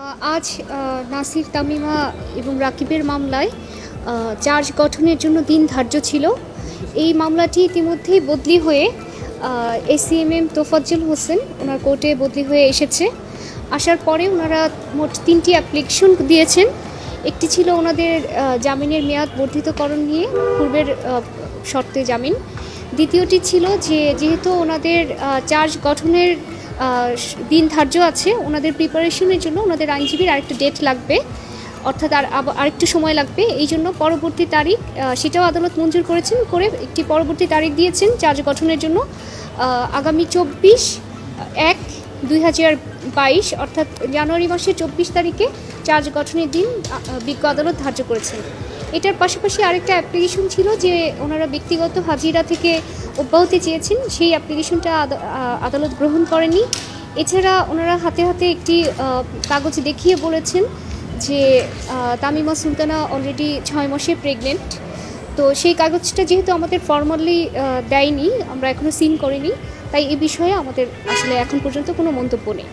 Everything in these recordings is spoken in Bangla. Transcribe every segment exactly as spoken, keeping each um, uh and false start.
আজ নাসির তামিমা এবং রাকিবের মামলায় চার্জ গঠনের জন্য দিন ধার্য ছিল। এই মামলাটি ইতিমধ্যেই বদলি হয়ে এসিএমএম তোফাজ্জল হোসেন ওনার কোর্টে বদলি হয়ে এসেছে। আসার পরে ওনারা মোট তিনটি অ্যাপ্লিকেশন দিয়েছেন। একটি ছিল ওনাদের জামিনের মেয়াদ বর্ধিতকরণ নিয়ে, পূর্বের শর্তে জামিন। দ্বিতীয়টি ছিল যে যেহেতু ওনাদের চার্জ গঠনের দিন ধার্য আছে, ওনাদের প্রিপারেশনের জন্য ওনাদের আইনজীবীর আরেকটা ডেট লাগবে, অর্থাৎ আর আরেকটু সময় লাগবে। এই জন্য পরবর্তী তারিখ সেটাও আদালত মঞ্জুর করেছেন, করে একটি পরবর্তী তারিখ দিয়েছেন চার্জ গঠনের জন্য। আগামী চব্বিশ এক দুই হাজার বাইশ অর্থাৎ জানুয়ারি মাসের চব্বিশ তারিখে চার্জ গঠনের দিন বিজ্ঞ আদালত ধার্য করেছেন। এটার পাশাপাশি আরেকটা অ্যাপ্লিকেশন ছিল যে ওনারা ব্যক্তিগত হাজিরা থেকে অব্যাহতি চেয়েছেন, সেই অ্যাপ্লিকেশনটা আদালত গ্রহণ করেনি। এছাড়া ওনারা হাতে হাতে একটি কাগজ দেখিয়ে বলেছেন যে তামিমা সুলতানা অলরেডি ছয় মাসে প্রেগনেন্ট। তো সেই কাগজটা যেহেতু আমাদের ফর্মালি দেয়নি, আমরা এখনও সিন করিনি, তাই এ বিষয়ে আমাদের আসলে এখন পর্যন্ত কোনো মন্তব্য নেই।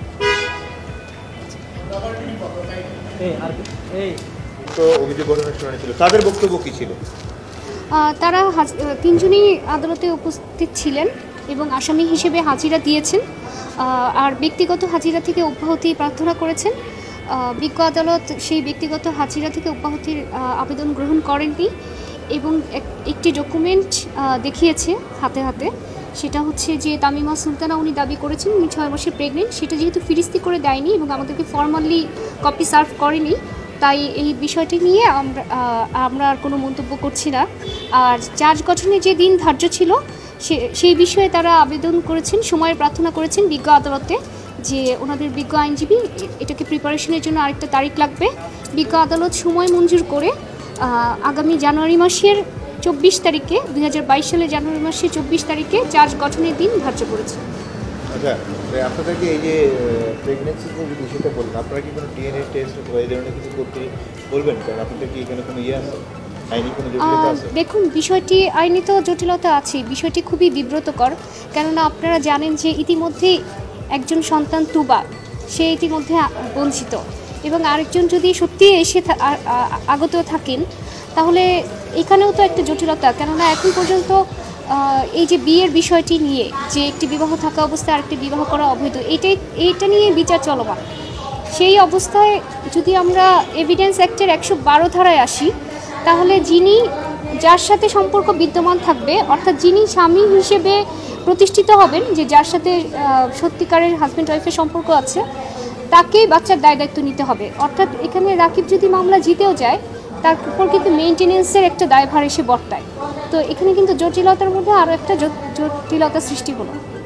তাদের বক্তব্য কি ছিল? তারা তিনজনই আদালতে উপস্থিত ছিলেন এবং আসামি হিসেবে হাজিরা দিয়েছেন, আর ব্যক্তিগত হাজিরা থেকে অব্যাহতি প্রার্থনা করেছেন। বিজ্ঞ আদালত সেই ব্যক্তিগত হাজিরা থেকে অব্যাহতির আবেদন গ্রহণ করেননি এবং একটি ডকুমেন্ট দেখিয়েছে হাতে হাতে। সেটা হচ্ছে যে তামিমা সুলতানা উনি দাবি করেছেন উনি ছয় মাসে প্রেগনেন্ট, সেটা যেহেতু ফিরিস্তি করে দেয়নি এবং আমাদেরকে ফর্মালি কপি সার্ভ করেনি, তাই এই বিষয়টি নিয়ে আমরা আমরা আর কোনো মন্তব্য করছি না। আর চার্জ গঠনের যে দিন ধার্য ছিল সেই বিষয়ে তারা আবেদন করেছেন, সময়ের প্রার্থনা করেছেন বিজ্ঞ আদালতে, যে ওনাদের বিজ্ঞ আইনজীবী এটাকে প্রিপারেশনের জন্য আরেকটা তারিখ লাগবে। বিজ্ঞ আদালত সময় মঞ্জুর করে আগামী জানুয়ারি মাসের চব্বিশ তারিখে দুই হাজার বাইশ সালের জানুয়ারি মাসের চব্বিশ তারিখে চার্জ গঠনের দিন ধার্য করেছে। আচ্ছা, আপনাদেরকে এই যে প্রেগনেন্সি যে বিষয়টা বললেন, আপনারা কি কোনো ডিএনএ টেস্ট বা এই ধরনের কিছু করতে বলবেন? কারণ আপনাদের কি এখানে কোনো ইয়ে আছে, আইনি কোনো জটিলতা আছে? দেখুন, বিষয়টি আইনিত জটিলতা আছে, বিষয়টি খুবই বিব্রতকর। কেননা আপনারা জানেন যে ইতিমধ্যে একজন সন্তান তুবা, সে ইতিমধ্যে বঞ্চিত, এবং আরেকজন যদি সত্যি এসে আগত থাকেন তাহলে এখানেও তো একটা জটিলতা। কেননা এখন পর্যন্ত এই যে বিয়ের বিষয়টি নিয়ে, যে একটি বিবাহ থাকা অবস্থায় আরেকটি বিবাহ করা অবৈধ, এইটাই এইটা নিয়ে বিচার চলমান। সেই অবস্থায় যদি আমরা এভিডেন্স অ্যাক্টের একশো বারো ধারায় আসি, তাহলে যিনি যার সাথে সম্পর্ক বিদ্যমান থাকবে, অর্থাৎ যিনি স্বামী হিসেবে প্রতিষ্ঠিত হবেন, যে যার সাথে সত্যিকারের হাজব্যান্ড ওয়াইফের সম্পর্ক আছে, তাকেই বাচ্চার দায় দায়িত্ব নিতে হবে। অর্থাৎ এখানে রাকিব যদি মামলা জিতেও যায়, তার উপর কিন্তু মেইনটেনেন্সের একটা দায়ভার এসে বর্তায়। তো এখানে কিন্তু জটিলতার মধ্যে আরও একটা জটিলতা সৃষ্টি হলো।